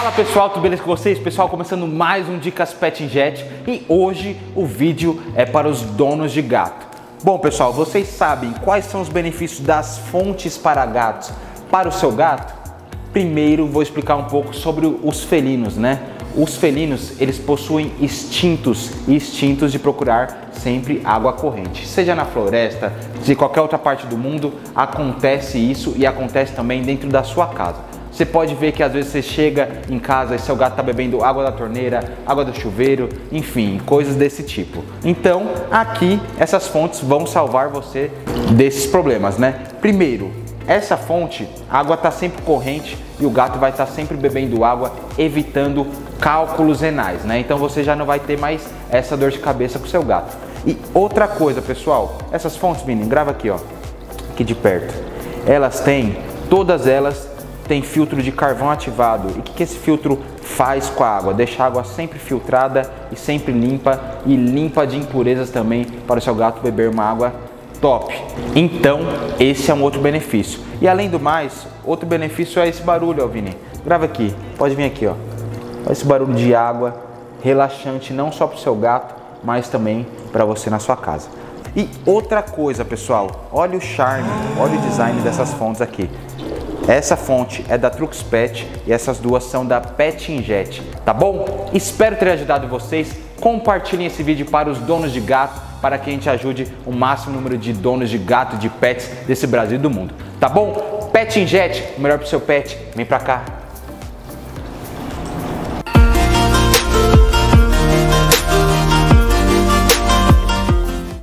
Fala pessoal, tudo beleza com vocês? Pessoal, começando mais um Dicas Pet Injet e hoje o vídeo é para os donos de gato. Bom pessoal, vocês sabem quais são os benefícios das fontes para gatos para o seu gato? Primeiro vou explicar um pouco sobre os felinos, né? Os felinos, eles possuem instintos de procurar sempre água corrente. Seja na floresta, de qualquer outra parte do mundo, acontece isso e acontece também dentro da sua casa. Você pode ver que às vezes você chega em casa e seu gato está bebendo água da torneira, água do chuveiro, enfim, coisas desse tipo. Então, aqui, essas fontes vão salvar você desses problemas, né? Primeiro, essa fonte, a água está sempre corrente e o gato vai estar sempre bebendo água, evitando cálculos renais, né? Então você já não vai ter mais essa dor de cabeça com o seu gato. E outra coisa, pessoal, essas fontes, menino, grava aqui, ó, aqui de perto. Todas elas têm filtro de carvão ativado. E o que esse filtro faz com a água? Deixa a água sempre filtrada e sempre limpa, e limpa de impurezas também, para o seu gato beber uma água top. Então, esse é um outro benefício. E além do mais, outro benefício é esse barulho, ó, Vini. Grava aqui, pode vir aqui, ó. Olha esse barulho de água, relaxante não só para o seu gato, mas também para você na sua casa. E outra coisa, pessoal, olha o charme, olha o design dessas fontes aqui. Essa fonte é da Trux Pet e essas duas são da Pet Injet, tá bom? Espero ter ajudado vocês. Compartilhem esse vídeo para os donos de gato, para que a gente ajude o máximo número de donos de gato, de pets desse Brasil e do mundo, tá bom? Pet Injet, o melhor pro seu pet, vem pra cá.